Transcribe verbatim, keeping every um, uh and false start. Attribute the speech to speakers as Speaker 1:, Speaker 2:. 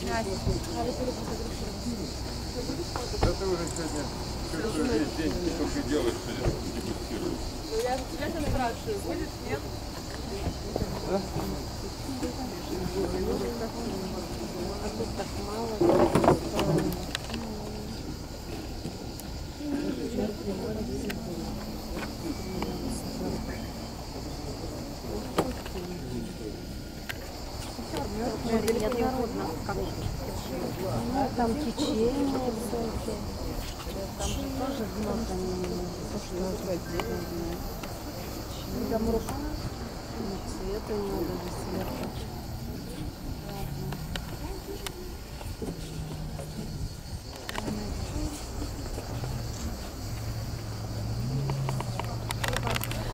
Speaker 1: Да ты уже сегодня весь день только делаешь, что дегустируешь.
Speaker 2: Я тебя спрашиваю, будет, нет?
Speaker 1: Да?
Speaker 3: А тут так мало. Неоднородно, как ну, там течение всякие. Там же тоже дно, там то, что отдельно. Там рука, цвета не надо, сверху.